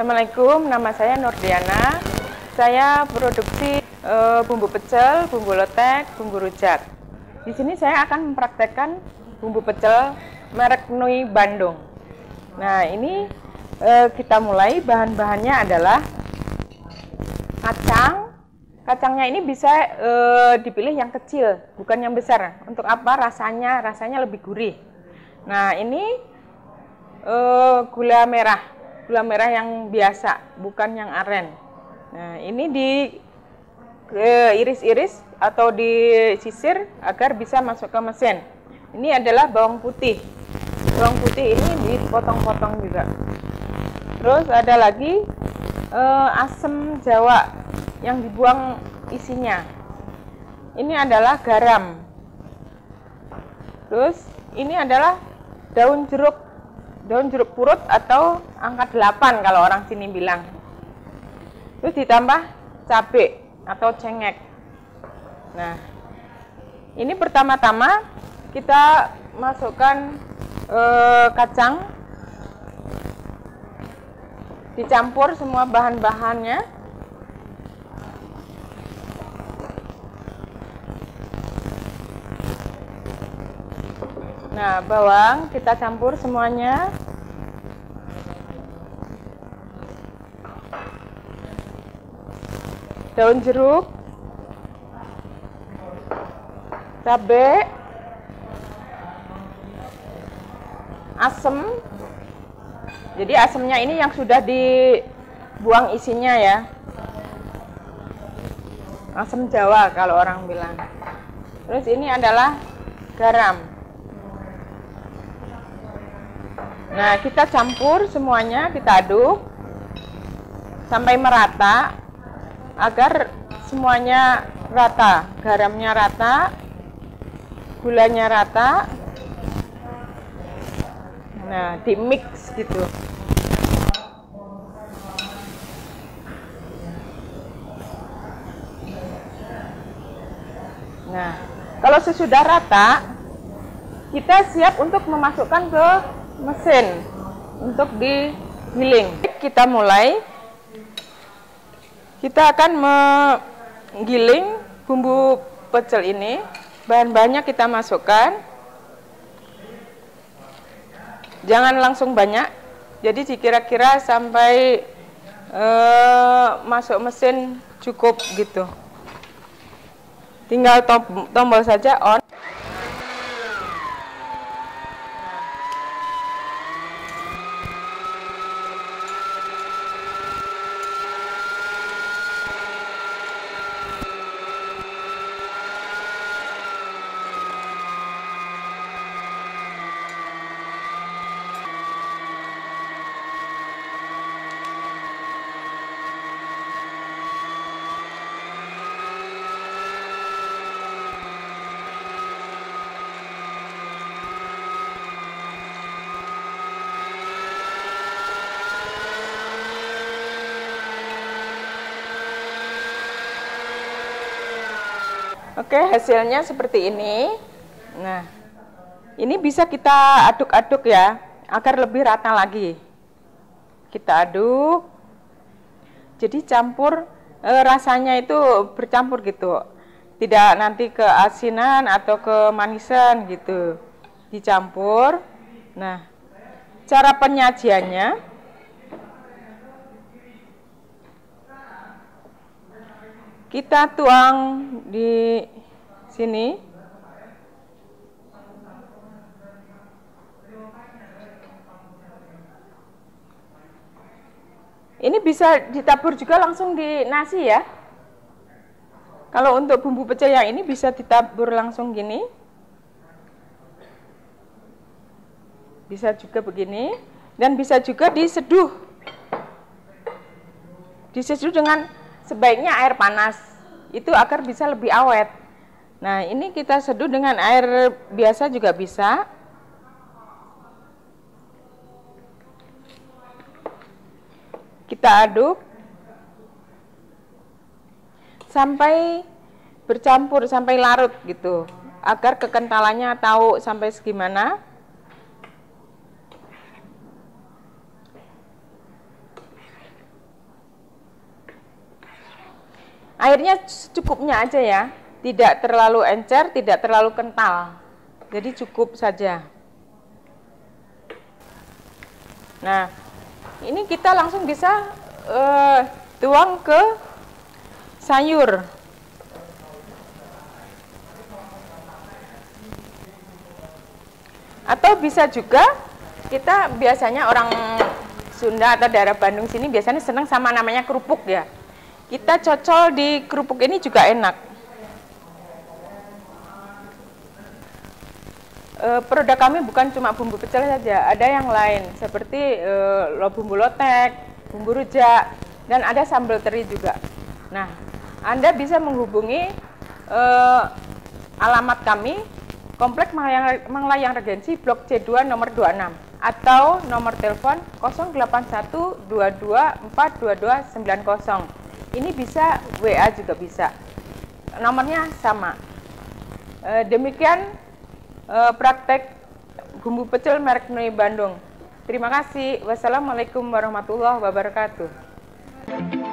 Assalamualaikum, nama saya Nurdiana. Saya produksi bumbu pecel, bumbu letek, bumbu rujak. Di sini saya akan mempraktekkan bumbu pecel merek Nui Bandung. Nah, ini kita mulai. Bahan-bahannya adalah kacang. Kacangnya ini bisa dipilih yang kecil, bukan yang besar. Untuk apa? Rasanya lebih gurih. Nah, ini gula merah yang biasa, bukan yang aren. Nah, ini iris-iris atau disisir agar bisa masuk ke mesin. Ini adalah bawang putih. Bawang putih ini dipotong-potong juga. Terus ada lagi asam jawa yang dibuang isinya. Ini adalah garam. Terus ini adalah daun jeruk purut atau angka 8 kalau orang sini bilang. Terus ditambah cabai atau cengek. Nah, ini pertama-tama kita masukkan kacang, dicampur semua bahan-bahannya. Nah, bawang kita campur semuanya. Daun jeruk, cabai, asam. Jadi asamnya ini yang sudah dibuang isinya ya. Asam Jawa kalau orang bilang. Terus ini adalah garam. Nah, kita campur semuanya, kita aduk sampai merata agar semuanya rata, garamnya rata, gulanya rata. Nah, di mix gitu. Nah, kalau sesudah rata, kita siap untuk memasukkan ke mesin untuk digiling. Kita mulai. Kita akan menggiling bumbu pecel ini. Bahan-bahannya kita masukkan. Jangan langsung banyak. Jadi kira-kira sampai masuk mesin cukup gitu. Tinggal tombol saja on. Oke, hasilnya seperti ini. Nah, ini bisa kita aduk-aduk ya, agar lebih rata lagi. Kita aduk. Jadi campur, rasanya itu bercampur gitu. Tidak nanti ke asinan atau ke manisan gitu. Dicampur. Nah, cara penyajiannya, kita tuang di sini. Ini bisa ditabur juga langsung di nasi ya. Kalau untuk bumbu pecel yang ini bisa ditabur langsung gini. Bisa juga begini. Dan bisa juga diseduh. Diseduh dengan sebaiknya air panas, itu agar bisa lebih awet. Nah, ini kita seduh dengan air biasa juga bisa. Kita aduk sampai bercampur, sampai larut gitu, agar kekentalannya tahu sampai segimana. Airnya secukupnya aja ya, tidak terlalu encer, tidak terlalu kental. Jadi cukup saja. Nah, ini kita langsung bisa tuang ke sayur. Atau bisa juga kita biasanya orang Sunda atau daerah Bandung sini biasanya senang sama namanya kerupuk ya. Kita cocol di kerupuk ini juga enak. Produk kami bukan cuma bumbu pecel saja, ada yang lain seperti bumbu lotek, bumbu rujak, dan ada sambal teri juga. Nah, Anda bisa menghubungi alamat kami, Komplek Manglayang Regensi, Blok C2 nomor 26, atau nomor telepon 08122422290. Ini bisa WA juga bisa. Nomornya sama. Demikian praktek bumbu pecel merek Nui Bandung. Terima kasih. Wassalamualaikum warahmatullahi wabarakatuh.